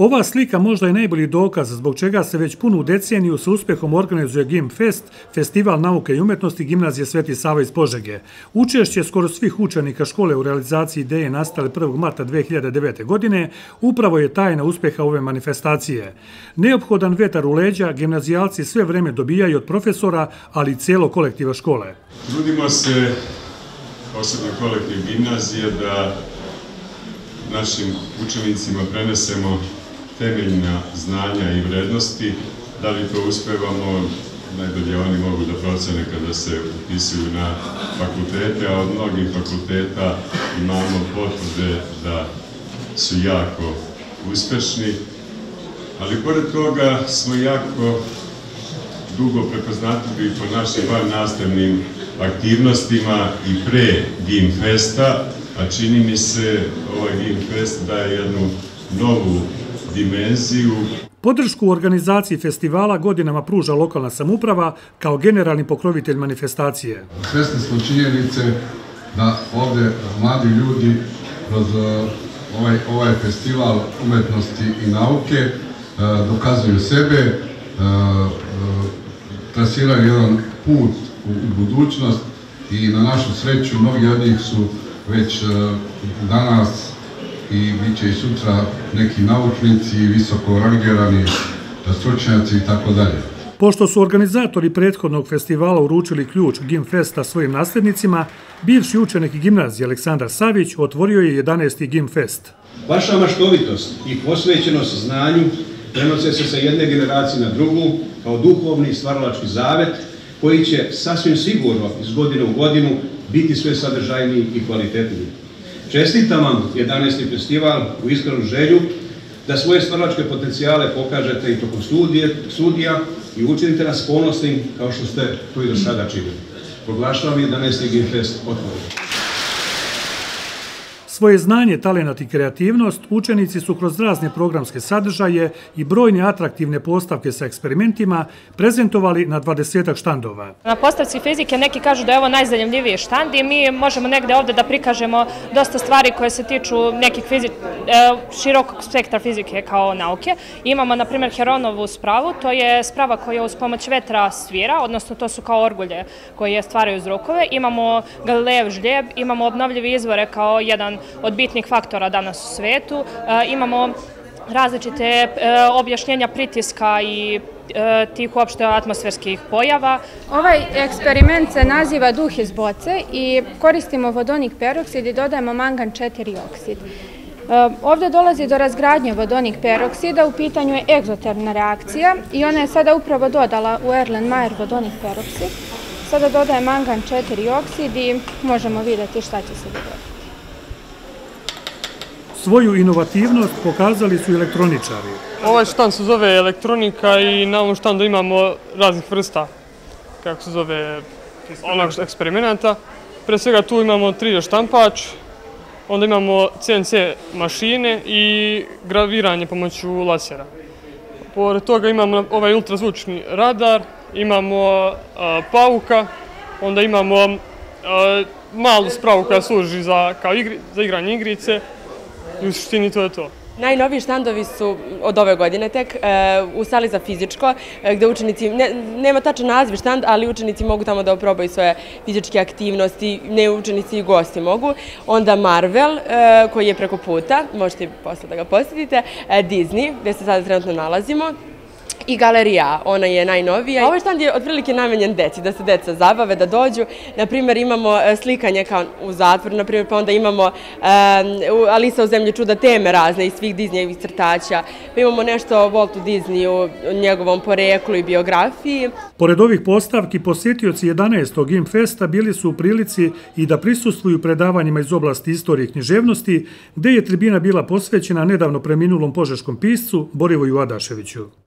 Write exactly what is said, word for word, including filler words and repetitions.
Ova slika možda je najbolji dokaz zbog čega se već punu deceniju sa uspjehom organizuje Gimfest, festival nauke i umetnosti Gimnazije Sveti Sava iz Požege. Učešće skoro svih učenika škole u realizaciji ideje nastale prvog marta dve hiljade devete. godine upravo je tajna uspjeha ove manifestacije. Neophodan vetar u leđa gimnazijalci sve vreme dobijaju od profesora, ali i cijelo kolektiva škole. Trudimo se, posebno kolektiv gimnazije, da našim učenicima prenesemo temeljna znanja i vrednosti. Da li to uspevamo, najbolje oni mogu da procene kada se upisuju na fakultete, a od mnogih fakulteta imamo potvrde da su jako uspešni. Ali pored toga smo jako dugo prepoznatljivi po našim vannastavnim aktivnostima i pre Gimfesta, a čini mi se ovaj Gimfest daje jednu novu dimenziju. Podršku u organizaciji festivala godinama pruža lokalna samouprava kao generalni pokrovitelj manifestacije. Svesni smo činjenice da ovdje mladi ljudi kroz ovaj, ovaj festival umetnosti i nauke dokazuju sebe, trasiraju jedan put u budućnost i na našu sreću mnogi od njih su već danas i bit će i sutra neki naučnici, visoko rangirani stručnjaci i tako dalje. Pošto su organizatori prethodnog festivala uručili ključ Gimfesta svojim nasljednicima, bivši učenik gimnazije Aleksandar Savić otvorio je jedanaesti Gimfest. Vaša maštovitost i posvećenost znanju prenose se sa jedne generacije na drugu kao duhovni i stvaralački zavet koji će sasvim sigurno iz godine u godinu biti sve sadržajniji i kvalitetniji. Čestitam vam jedanaesti festival u iskrenu želju da svoje stvaralačke potencijale pokažete i tokom studija i učinite nas ponosnim kao što ste to i do sada činili. Proglašavam jedanaesti Gimfest otvoren. Svoje znanje, talenat i kreativnost učenici su kroz razne programske sadržaje i brojne atraktivne postavke sa eksperimentima prezentovali na dvadesetak štandova. Na postavci fizike neki kažu da je ovo najzanimljiviji štand i mi možemo negde ovde da prikažemo dosta stvari koje se tiču nekih širokog spektra fizike kao nauke. Imamo, na primjer, Heronovu spravu, to je sprava koja uz pomoć vetra svira, odnosno to su kao orgulje koje stvaraju zrukove. Imamo Galilejev žljeb, imamo obnovljive izvore kao jedan od bitnih faktora danas u svetu. Imamo različite objašnjenja pritiska i tih uopšte atmosferskih pojava. Ovaj eksperiment se naziva duh iz boce i koristimo vodonik peroksid i dodajemo mangan četiri oksid. Ovdje dolazi do razgradnje vodonik peroksida, u pitanju je egzotermna reakcija i ona je sada upravo dodala u Erlenmeyer vodonik peroksid. Sada dodaje mangan četiri oksid i možemo vidjeti šta će se dogoditi. Svoju inovativnost pokazali su elektroničari. Ovaj štand se zove elektronika i na ovom štandu imamo raznih vrsta, kako se zove, onog eksperimenta. Pre svega tu imamo tri D štampač, onda imamo C N C mašine i graviranje pomoću lasera. Pored toga imamo ovaj ultrazvučni radar, imamo pauka, onda imamo malu spravu koja služi za igranje igrice. I u suštini to je to. Najnoviji štandovi su od ove godine tek u sali za fizičko, gde učenici, nema tačan naziv štand, ali učenici mogu tamo da oprobaju svoje fizičke aktivnosti, ne učenici i gosti mogu. Onda Marvel, koji je preko puta, možete posle da ga posjetite, Disney, gde se sada trenutno nalazimo, i galerija, ona je najnovija. Ovaj štand je otprilike namenjen deci, da se deca zabave, da dođu. Naprimjer, imamo slikanje kao u zatvoru, naprimjer, pa onda imamo Alisa u zemlji čuda, teme razne iz svih Disneyevih crtaća. Pa imamo nešto o Waltu Disneyu, o njegovom poreklu i biografiji. Pored ovih postavki, posjetioci jedanaestog Gimfesta bili su u prilici i da prisustvuju predavanjima iz oblasti istorije i književnosti, gde je tribina bila posvećena nedavno preminulom požeškom piscu Borivoju Adaševiću.